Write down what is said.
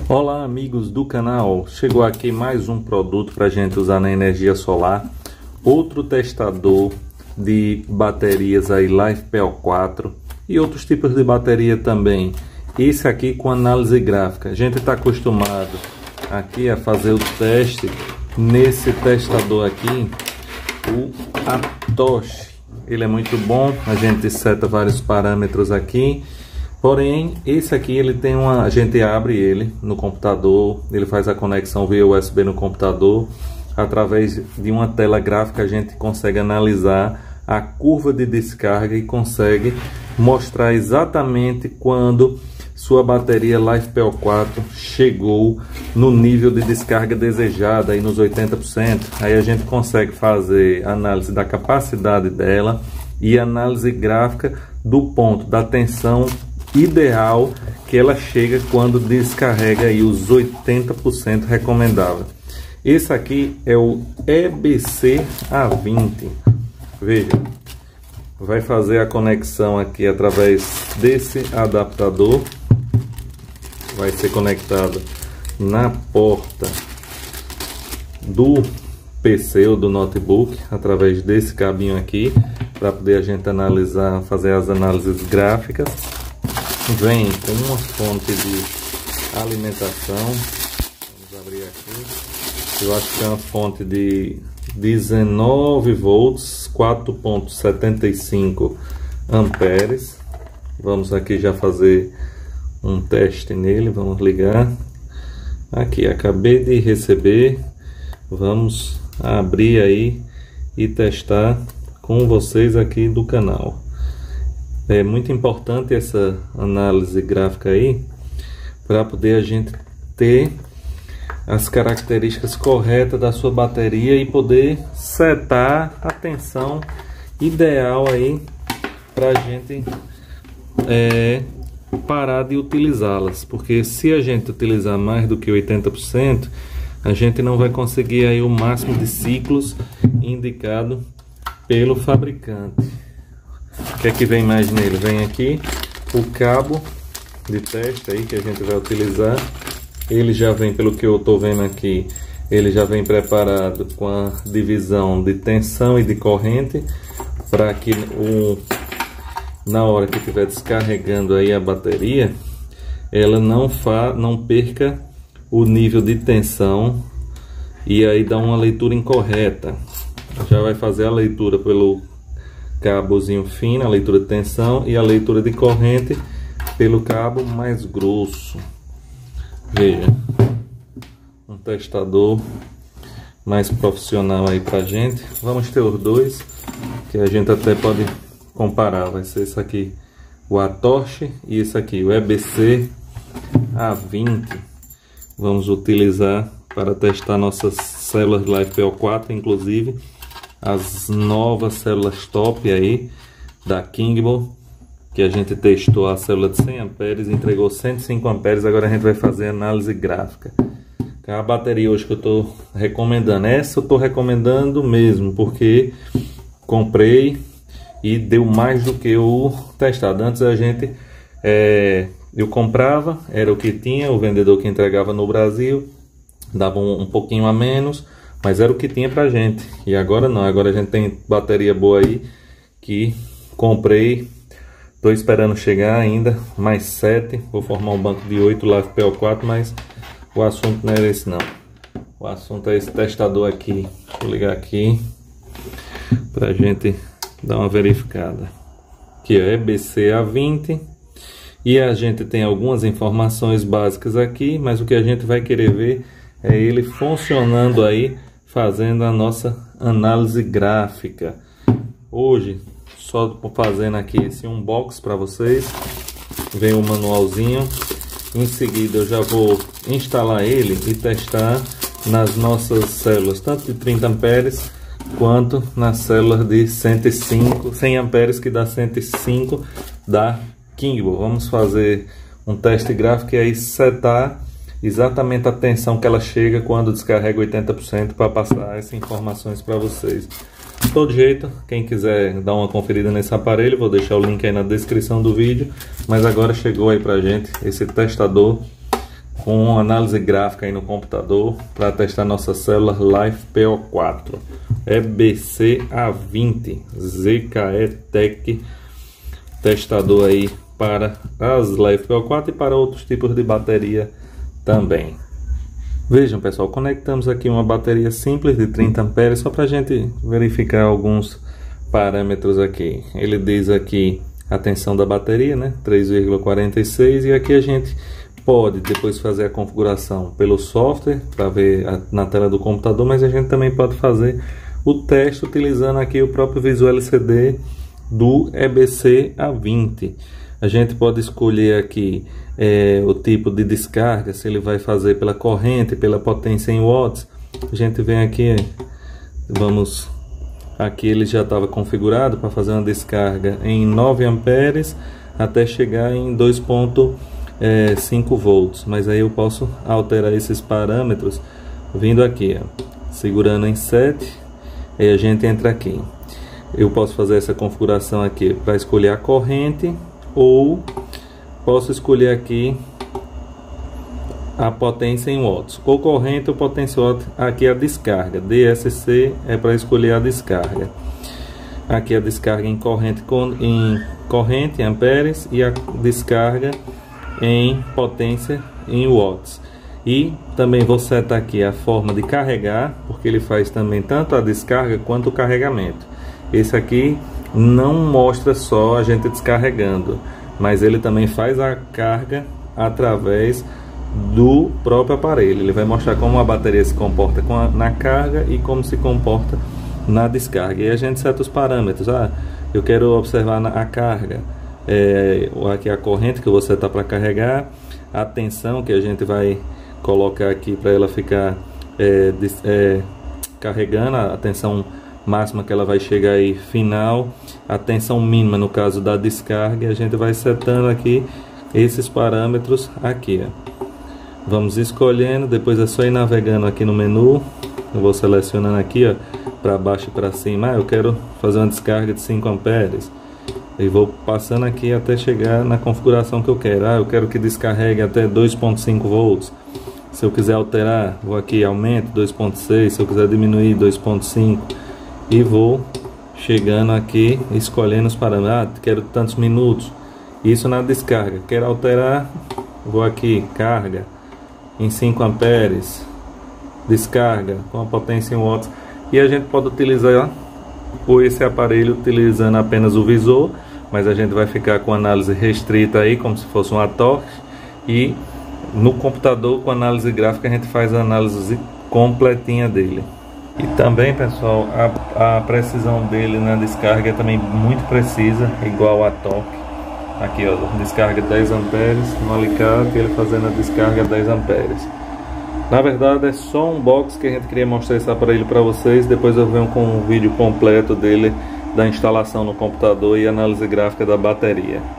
Olá amigos do canal, chegou aqui mais um produto para a gente usar na energia solar, outro testador de baterias aí LiFePO4 e outros tipos de bateria também. Esse aqui com análise gráfica, a gente está acostumado aqui a fazer o teste nesse testador aqui, o Atoshi. Ele é muito bom, a gente seta vários parâmetros aqui. Porém, esse aqui ele tem a gente abre ele no computador, ele faz a conexão via USB no computador. Através de uma tela gráfica a gente consegue analisar a curva de descarga e consegue mostrar exatamente quando sua bateria LiFePO4 chegou no nível de descarga desejada, aí nos 80%. Aí a gente consegue fazer análise da capacidade dela e análise gráfica do ponto da tensão ideal que ela chega quando descarrega aí os 80% recomendável. Esse aqui é o EBC A20. Veja, vai fazer a conexão aqui através desse adaptador, vai ser conectado na porta do PC ou do notebook através desse cabinho aqui para poder a gente analisar, fazer as análises gráficas. Vem com uma fonte de alimentação, vamos abrir aqui, eu acho que é uma fonte de 19 volts, 4,75 amperes. Vamos aqui já fazer um teste nele, vamos ligar. Aqui, acabei de receber, vamos abrir aí e testar com vocês aqui do canal. É muito importante essa análise gráfica aí, para poder a gente ter as características corretas da sua bateria e poder setar a tensão ideal aí para a gente parar de utilizá-las, porque se a gente utilizar mais do que 80%, a gente não vai conseguir aí o máximo de ciclos indicado pelo fabricante. O que é que vem mais nele? Vem aqui o cabo de teste aí que a gente vai utilizar. Ele já vem, pelo que eu estou vendo aqui, ele já vem preparado com a divisão de tensão e de corrente, para que na hora que estiver descarregando aí a bateria, ela não perca o nível de tensão e aí dá uma leitura incorreta. Já vai fazer a leitura pelo cabozinho fino, a leitura de tensão, e a leitura de corrente pelo cabo mais grosso. Veja, um testador mais profissional aí pra gente. Vamos ter os dois, que a gente até pode comparar. Vai ser esse aqui, o Atoshi, e esse aqui, o EBC A20. Vamos utilizar para testar nossas células LiFePO4, inclusive as novas células top aí da Kingbo, que a gente testou a célula de 100 amperes, entregou 105 amperes. Agora a gente vai fazer análise gráfica. A bateria hoje que eu estou recomendando, essa eu estou recomendando mesmo, porque comprei e deu mais do que o testado. Antes a gente eu comprava, era o que tinha, o vendedor que entregava no Brasil dava um pouquinho a menos, mas era o que tinha pra gente. E agora não, agora a gente tem bateria boa aí, que comprei, tô esperando chegar ainda, mais 7, vou formar um banco de 8 LiFePO4, mas o assunto não é esse não. O assunto é esse testador aqui. Vou ligar aqui pra gente dar uma verificada. Aqui é EBC A20, e a gente tem algumas informações básicas aqui, mas o que a gente vai querer ver é ele funcionando aí, fazendo a nossa análise gráfica. Hoje, só fazendo aqui esse unbox para vocês, vem um manualzinho. Em seguida eu já vou instalar ele e testar nas nossas células, tanto de 30 amperes quanto nas células de 100 amperes, que dá 105 da Kingbo. Vamos fazer um teste gráfico e aí setar exatamente a tensão que ela chega quando descarrega 80%, para passar essas informações para vocês. De todo jeito, quem quiser dar uma conferida nesse aparelho, vou deixar o link aí na descrição do vídeo. Mas agora chegou aí pra gente esse testador com análise gráfica aí no computador para testar nossa célula Life PO4 EBC A20 ZKE Tech, testador aí para as Life PO4 e para outros tipos de bateria também. Vejam, pessoal, conectamos aqui uma bateria simples de 30 amperes só para a gente verificar alguns parâmetros aqui. Ele diz aqui a tensão da bateria, né, 3,46, e aqui a gente pode depois fazer a configuração pelo software para ver na tela do computador, mas a gente também pode fazer o teste utilizando aqui o próprio Visual LCD do EBC A20. A gente pode escolher aqui o tipo de descarga, se ele vai fazer pela corrente, pela potência em watts. A gente vem aqui, aqui ele já estava configurado para fazer uma descarga em 9 amperes até chegar em 2,5 volts, mas aí eu posso alterar esses parâmetros vindo aqui, segurando em 7, aí a gente entra aqui. Eu posso fazer essa configuração aqui para escolher a corrente, ou posso escolher aqui a potência em watts, ou corrente ou potência watt. Aqui a descarga, DSC é para escolher a descarga. Aqui a descarga em corrente em amperes e a descarga em potência em watts. E também vou setar aqui a forma de carregar, porque ele faz também tanto a descarga quanto o carregamento. Esse aqui não mostra só a gente descarregando, mas ele também faz a carga através do próprio aparelho. Ele vai mostrar como a bateria se comporta na carga e como se comporta na descarga. E a gente seta os parâmetros. Eu quero observar a carga, aqui a corrente que eu vou setar para carregar, a tensão que a gente vai colocar aqui para ela ficar carregando, a tensão máxima que ela vai chegar aí final, a tensão mínima no caso da descarga, e a gente vai setando aqui esses parâmetros aqui, vamos escolhendo, depois é só ir navegando aqui no menu. Eu vou selecionando aqui, para baixo e para cima. Eu quero fazer uma descarga de 5 amperes e vou passando aqui até chegar na configuração que eu quero. Eu quero que descarregue até 2,5 volts. Se eu quiser alterar, vou aqui, aumento 2,6, se eu quiser diminuir 2,5, e vou chegando aqui, escolhendo os parâmetros. Quero tantos minutos, isso na descarga. Quero alterar, vou aqui, carga em 5 amperes, descarga com a potência em watts. E a gente pode utilizar esse aparelho utilizando apenas o visor, mas a gente vai ficar com análise restrita aí, como se fosse um ATORC, e no computador com análise gráfica a gente faz a análise completinha dele. E também, pessoal, a precisão dele na descarga é também muito precisa, igual a ATORC. Aqui, descarga 10 amperes no alicate, ele fazendo a descarga 10 amperes. Na verdade é só um box que a gente queria mostrar esse aparelho para vocês. Depois eu venho com um vídeo completo dele, da instalação no computador e análise gráfica da bateria.